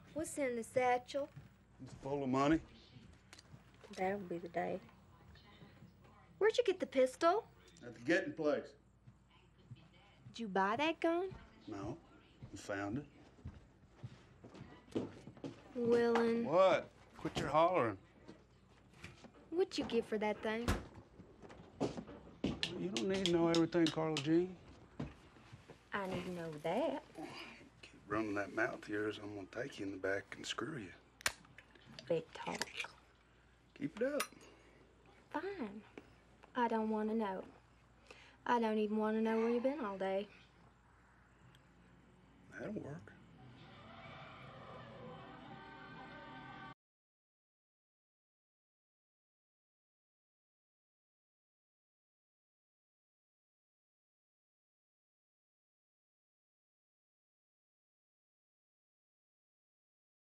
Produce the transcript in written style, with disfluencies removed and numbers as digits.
What's in the satchel? It's full of money. That'll be the day. Where'd you get the pistol? At the getting place. Did you buy that gun? No, we found it. Llewellyn. What? Quit your hollering. What'd you get for that thing? You don't need to know everything, Carla Jean. I need to know that. Keep running that mouth of yours, I'm gonna take you in the back and screw you. Big talk. Keep it up. Fine. I don't want to know. I don't even want to know where you've been all day. That'll work.